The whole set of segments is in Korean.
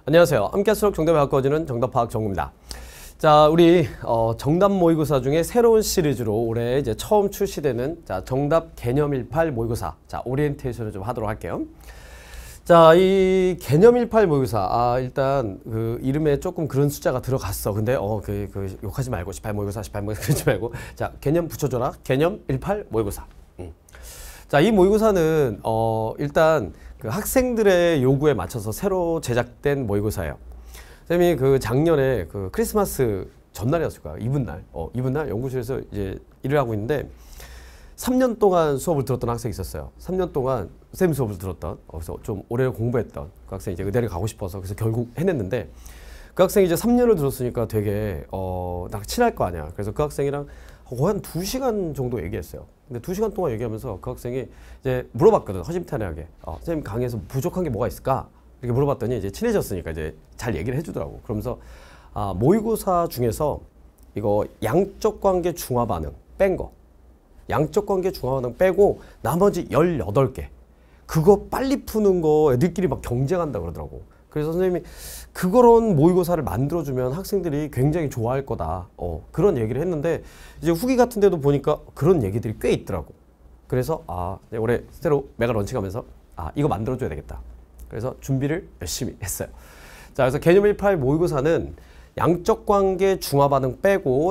안녕하세요. 함께할수록 정답이 가까워지는 정답파악 정구입니다. 자, 우리 정답 모의고사 중에 새로운 시리즈로 올해 이제 처음 출시되는 정답 개념 18 모의고사 오리엔테이션을 좀 하도록 할게요. 자, 이 개념 18 모의고사 일단 그 이름에 조금 그런 숫자가 들어갔어. 근데 욕하지 말고 18 모의고사 그러지 말고 자, 개념 붙여줘라. 개념 18 모의고사. 자, 이 모의고사는 일단 그 학생들의 요구에 맞춰서 새로 제작된 모의고사예요. 쌤이 그 작년에 그 크리스마스 전날이었을 거야. 이브날 연구실에서 이제 일을 하고 있는데 3년 동안 수업을 들었던 학생이 있었어요. 3년 동안 쌤 수업을 들었던, 그래서 좀 오래 공부했던 그 학생이 이제 의대를 가고 싶어서 그래서 결국 해냈는데 그 학생이 이제 3년을 들었으니까 되게 나랑 친할 거 아니야. 그래서 그 학생이랑 거의 한 2시간 정도 얘기했어요. 근데 2시간 동안 얘기하면서 그 학생이 이제 물어봤거든. 허심탄회하게. 선생님 강의에서 부족한 게 뭐가 있을까? 이렇게 물어봤더니 이제 친해졌으니까 이제 잘 얘기를 해주더라고. 그러면서 모의고사 중에서 이거 양적 관계 중화 반응 뺀 거. 양적 관계 중화 반응 빼고 나머지 18개. 그거 빨리 푸는 거 애들끼리 막 경쟁한다 그러더라고. 그래서 선생님이 그런 모의고사를 만들어주면 학생들이 굉장히 좋아할 거다. 그런 얘기를 했는데 이제 후기 같은 데도 보니까 그런 얘기들이 꽤 있더라고. 그래서 올해 새로 메가 런칭하면서 이거 만들어줘야 되겠다. 그래서 준비를 열심히 했어요. 자, 그래서 개념 18 모의고사는 양적 관계 중화 반응 빼고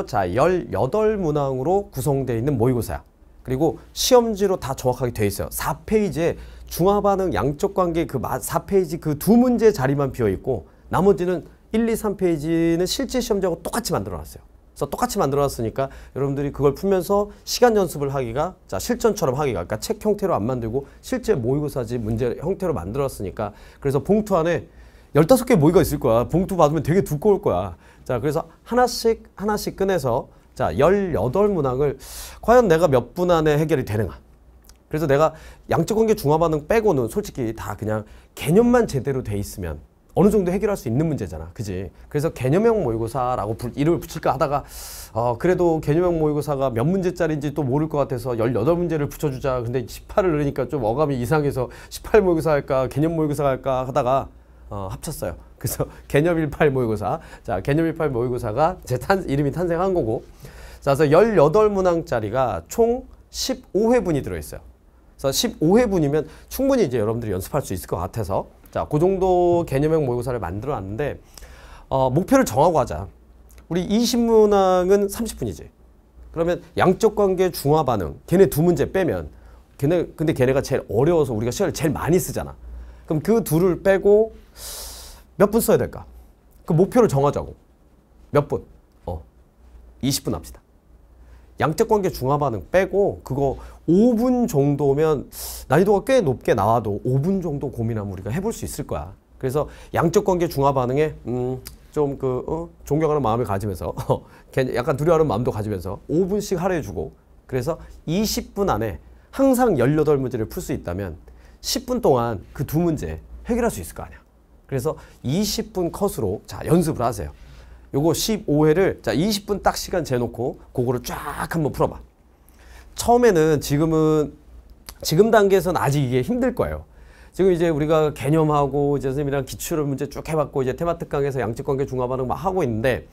18문항으로 구성되어 있는 모의고사야. 그리고 시험지로 다 정확하게 되어 있어요. 4페이지에 중화 반응 양적 관계 그 4페이지 그 두 문제 자리만 비어 있고 나머지는 1, 2, 3페이지는 실제 시험지하고 똑같이 만들어 놨어요. 그래서 똑같이 만들어 놨으니까 여러분들이 그걸 풀면서 시간 연습을 하기가 실전처럼 하기가 그러니까 책 형태로 안 만들고 실제 모의고사지 문제 형태로 만들었으니까 그래서 봉투 안에 15개 모의가 있을 거야. 봉투 받으면 되게 두꺼울 거야. 자, 그래서 하나씩 꺼내서 18문항을 과연 내가 몇 분 안에 해결이 되는가. 그래서 내가 양적 관계 중화 반응 빼고는 솔직히 다 그냥 개념만 제대로 돼 있으면 어느 정도 해결할 수 있는 문제잖아. 그지? 그래서 개념형 모의고사라고 이름을 붙일까 하다가 그래도 개념형 모의고사가 몇 문제짜리인지 또 모를 것 같아서 18문제를 붙여주자. 근데 18을 넣으니까 좀 어감이 이상해서 18 모의고사 할까 개념 모의고사 할까 하다가 합쳤어요. 그래서 개념 18 모의고사. 자, 개념 18 모의고사가 이름이 탄생한 거고. 자, 그래서 18문항짜리가 총 15회분이 들어있어요. 그래서 15회분이면 충분히 이제 여러분들이 연습할 수 있을 것 같아서 자, 그 정도 개념형 모의고사를 만들어 놨는데 목표를 정하고 하자. 우리 20문항은 30분이지. 그러면 양적 관계 중화 반응 걔네 두 문제 빼면 근데 걔네가 제일 어려워서 우리가 시간을 제일 많이 쓰잖아. 그럼 그 둘을 빼고 몇 분 써야 될까? 그 목표를 정하자고. 몇 분? 20분 합시다. 양적 관계 중화 반응 빼고 그거 5분 정도면 난이도가 꽤 높게 나와도 5분 정도 고민하면 우리가 해볼 수 있을 거야. 그래서 양적 관계 중화 반응에 좀 존경하는 마음을 가지면서 약간 두려워하는 마음도 가지면서 5분씩 할애해주고 그래서 20분 안에 항상 18문제를 풀 수 있다면 10분 동안 그 두 문제 해결할 수 있을 거 아니야. 그래서 20분 컷으로 연습을 하세요. 요거 15회를 20분 딱 시간 재놓고 그거를 쫙 한번 풀어봐. 처음에는 지금 단계에서는 아직 이게 힘들 거예요. 지금 이제 우리가 개념하고 이제 선생님이랑 기출 문제 쭉 해봤고 이제 테마 특강에서 양적 관계 중화 반응 막 하고 있는데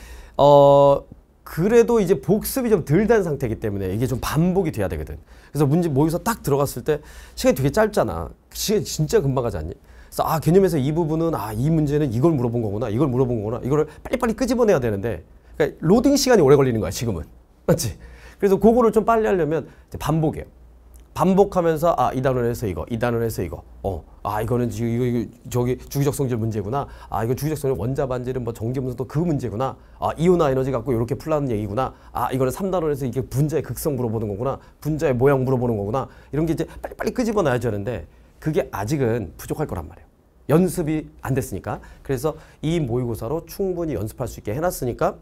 그래도 이제 복습이 좀 덜 된 상태이기 때문에 이게 좀 반복이 돼야 되거든. 그래서 문제 모의고사 딱 들어갔을 때 시간이 되게 짧잖아. 시간이 진짜 금방 가지 않니? 그래서 개념에서 이 부분은 이 문제는 이걸 물어본 거구나. 이걸 물어본 거구나. 이거를 빨리빨리 끄집어내야 되는데 그러니까 로딩 시간이 오래 걸리는 거야 지금은. 맞지? 그래서 그거를 좀 빨리 하려면 이제 반복이에요. 반복하면서 이 단원에서 이거, 이 단원에서 이거. 이거는 이거 저기 주기적 성질 문제구나. 이거 주기적 성질 원자 반지름 뭐 전기 분수도 그 문제구나. 이온화 에너지 갖고 이렇게 풀라는 얘기구나. 이거는 3단원에서 이게 분자의 극성 물어보는 거구나. 분자의 모양 물어보는 거구나. 이런 게 이제 빨리빨리 끄집어놔야 되는데 그게 아직은 부족할 거란 말이에요. 연습이 안 됐으니까. 그래서 이 모의고사로 충분히 연습할 수 있게 해놨으니까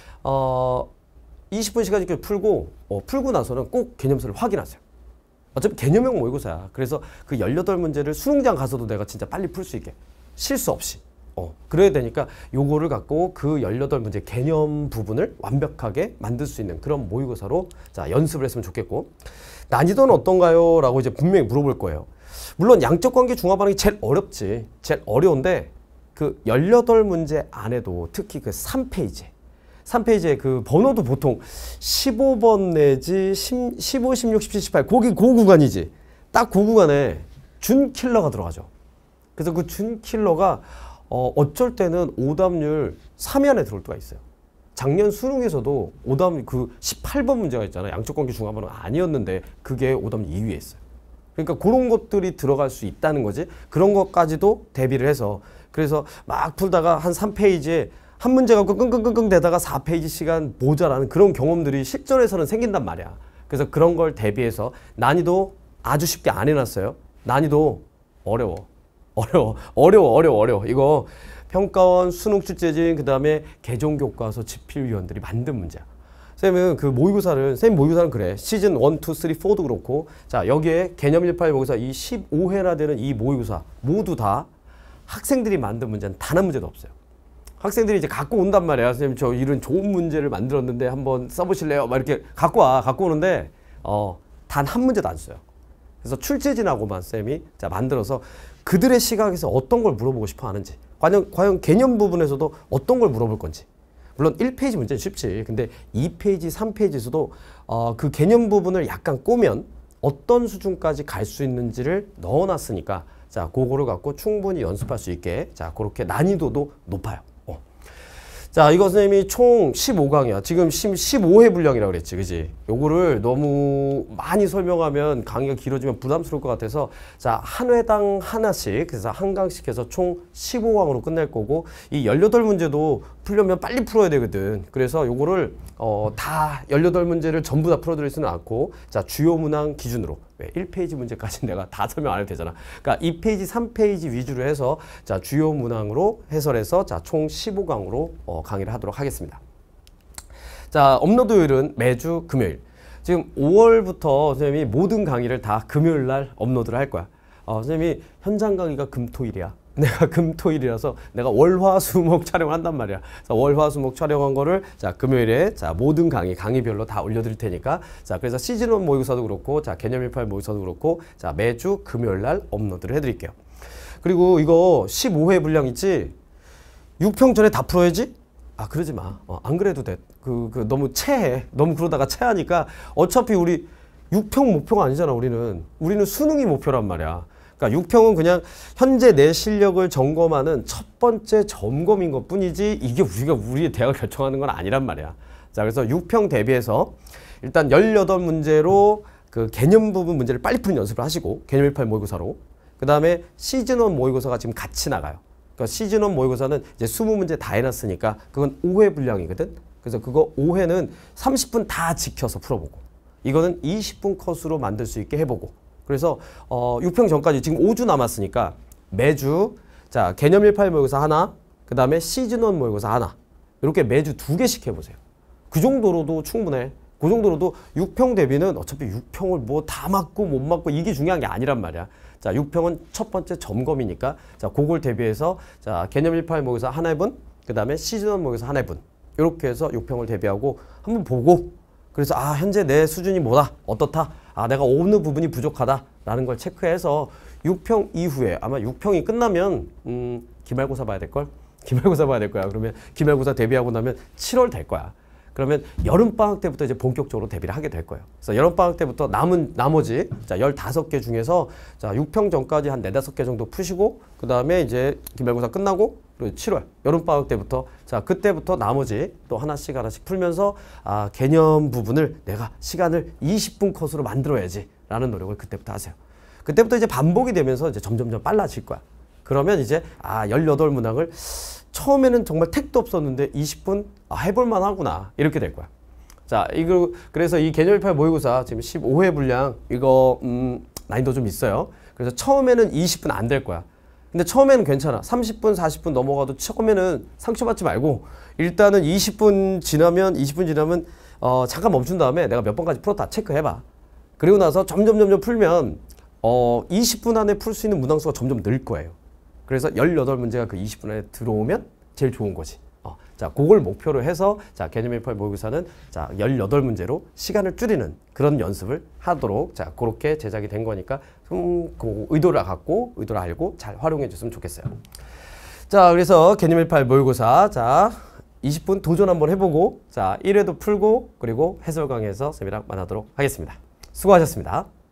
20분 시간 있게 풀고 나서는 꼭 개념서를 확인하세요. 어차피 개념형 모의고사야. 그래서 그 18문제를 수능장 가서도 내가 진짜 빨리 풀 수 있게 실수 없이 그래야 되니까 요거를 갖고 그 18문제 개념 부분을 완벽하게 만들 수 있는 그런 모의고사로 연습을 했으면 좋겠고 난이도는 어떤가요? 라고 이제 분명히 물어볼 거예요. 물론 양적 관계 중화 반응이 제일 어렵지. 제일 어려운데 그 18문제 안에도 특히 그 3페이지에 그 번호도 보통 15번 내지 15, 16, 17, 18 거기 그 구간이지. 딱 그 구간에 준 킬러가 들어가죠. 그래서 그 준 킬러가 어쩔 때는 오답률 3위 안에 들어올 때가 있어요. 작년 수능에서도 오답 그 18번 문제가 있잖아요. 양적 관계 중앙번호가 아니었는데 그게 오답률 2위에 있어요. 그러니까 그런 것들이 들어갈 수 있다는 거지. 그런 것까지도 대비를 해서 그래서 막 풀다가 한 3페이지에 한 문제 갖고 끙끙끙끙 대다가 4페이지 시간 모자라는 그런 경험들이 실전에서는 생긴단 말이야. 그래서 그런 걸 대비해서 난이도 아주 쉽게 안 해놨어요. 난이도 어려워. 이거 평가원, 수능 출제진, 그 다음에 개정교과서 집필위원들이 만든 문제야. 선생님은 그 모의고사는 그래. 시즌 1, 2, 3, 4도 그렇고. 자, 여기에 개념 18 모의고사 이 15회나 되는 이 모의고사 모두 다 학생들이 만든 문제는 단 한 문제도 없어요. 학생들이 이제 갖고 온단 말이야. 선생님, 저 이런 좋은 문제를 만들었는데 한번 써보실래요? 막 이렇게 갖고 오는데, 단 한 문제도 안 써요. 그래서 출제진하고만 쌤이 자, 만들어서 그들의 시각에서 어떤 걸 물어보고 싶어 하는지. 과연 개념 부분에서도 어떤 걸 물어볼 건지. 물론 1페이지 문제는 쉽지. 근데 2페이지, 3페이지에서도 그 개념 부분을 약간 꼬면 어떤 수준까지 갈 수 있는지를 넣어놨으니까 자, 그거를 갖고 충분히 연습할 수 있게 자, 그렇게 난이도도 높아요. 자, 이거 선생님이 총 15강이야. 지금 15회 분량이라고 그랬지, 그지? 요거를 너무 많이 설명하면 강의가 길어지면 부담스러울 것 같아서 자, 한 회당 하나씩, 그래서 한 강씩 해서 총 15강으로 끝낼 거고 이 18문제도 풀려면 빨리 풀어야 되거든. 그래서 요거를 다 18문제를 전부 다 풀어드릴 수는 않고 자, 주요 문항 기준으로 1페이지 문제까지 내가 다 설명 안 해도 되잖아. 그러니까 2페이지, 3페이지 위주로 해서 자, 주요 문항으로 해설해서 자, 총 15강으로 강의를 하도록 하겠습니다. 자, 업로드율은 매주 금요일. 지금 5월부터 선생님이 모든 강의를 다 금요일 날 업로드를 할 거야. 선생님이 현장 강의가 금토일이야. 내가 금토일이라서 내가 월화수목 촬영을 한단 말이야. 월화수목 촬영한 거를 자, 금요일에 자, 모든 강의별로 다 올려드릴 테니까 자, 그래서 시즌 1 모의고사도 그렇고 자, 개념 18 모의고사도 그렇고 자, 매주 금요일 날 업로드를 해드릴게요. 그리고 이거 15회 분량 있지? 6평 전에 다 풀어야지? 그러지 마. 안 그래도 돼. 너무 체해. 너무 그러다가 체하니까 어차피 우리 6평 목표가 아니잖아, 우리는. 우리는 수능이 목표란 말이야. 그러니까 6평은 그냥 현재 내 실력을 점검하는 첫 번째 점검인 것 뿐이지 이게 우리의 대학을 결정하는 건 아니란 말이야. 자, 그래서 6평 대비해서 일단 18문제로 그 개념 부분 문제를 빨리 푸는 연습을 하시고 개념 18 모의고사로 그 다음에 시즌 1 모의고사가 지금 같이 나가요. 그러니까 시즌 1 모의고사는 이제 20문제 다 해놨으니까 그건 5회 분량이거든. 그래서 그거 5회는 30분 다 지켜서 풀어보고 이거는 20분 컷으로 만들 수 있게 해보고 그래서 6평 전까지 지금 5주 남았으니까 매주 자, 개념 18 모의고사 하나 그 다음에 시즌 1 모의고사 하나 이렇게 매주 2개씩 해보세요. 그 정도로도 충분해. 그 정도로도 6평 대비는 어차피 6평을 뭐 다 맞고 못 맞고 이게 중요한 게 아니란 말이야. 자, 6평은 첫 번째 점검이니까 자, 그걸 대비해서 자, 개념 18 모의고사 한 회분 그 다음에 시즌 1 모의고사 한 회분 이렇게 해서 6평을 대비하고 한번 보고 그래서 현재 내 수준이 뭐다 어떻다 내가 어느 부분이 부족하다라는 걸 체크해서 6평 이후에 아마 6평이 끝나면 기말고사 봐야 될걸? 기말고사 봐야 될 거야. 그러면 기말고사 대비하고 나면 7월 될 거야. 그러면 여름방학 때부터 이제 본격적으로 대비를 하게 될 거예요. 그래서 여름방학 때부터 나머지 자, 15개 중에서 자, 6평 전까지 한 4, 5개 정도 푸시고 그 다음에 이제 기말고사 끝나고 그리고 7월 여름방학 때부터 자, 그때부터 나머지 또 하나씩 풀면서 개념 부분을 내가 시간을 20분 컷으로 만들어야지 라는 노력을 그때부터 하세요. 그때부터 이제 반복이 되면서 이제 점점점 빨라질 거야. 그러면 이제 18문항을 처음에는 정말 택도 없었는데 20분 해볼만 하구나 이렇게 될 거야. 자, 이거 그래서 이 개념 18 모의고사 지금 15회 분량 이거 난이도 좀 있어요. 그래서 처음에는 20분 안 될 거야. 근데 처음에는 괜찮아. 30분, 40분 넘어가도 처음에는 상처받지 말고 일단은 20분 지나면 잠깐 멈춘 다음에 내가 몇 번까지 풀었다 체크해봐. 그리고 나서 점점 풀면 20분 안에 풀 수 있는 문항수가 점점 늘 거예요. 그래서 18문제가 그 20분 안에 들어오면 제일 좋은 거지. 자, 그걸 목표로 해서 자, 개념 18 모의고사는 자, 18문제로 시간을 줄이는 그런 연습을 하도록 자, 그렇게 제작이 된 거니까 그 의도를 알고 잘 활용해 줬으면 좋겠어요. 자, 그래서 개념 18 모의고사 자 20분 도전 한번 해보고 자 1회도 풀고 그리고 해설 강의에서 쌤이랑 만나도록 하겠습니다. 수고하셨습니다.